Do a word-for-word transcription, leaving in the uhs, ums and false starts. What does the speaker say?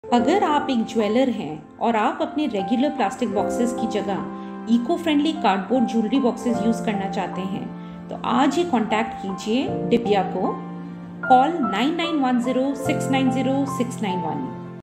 अगर आप एक ज्वेलर हैं और आप अपने रेगुलर प्लास्टिक बॉक्सेस की जगह eco friendly cardboard jewellery boxes use करना चाहते हैं तो आज ही कांटेक्ट कीजिए दिव्या को। Call nine nine one zero six nine zero six nine one.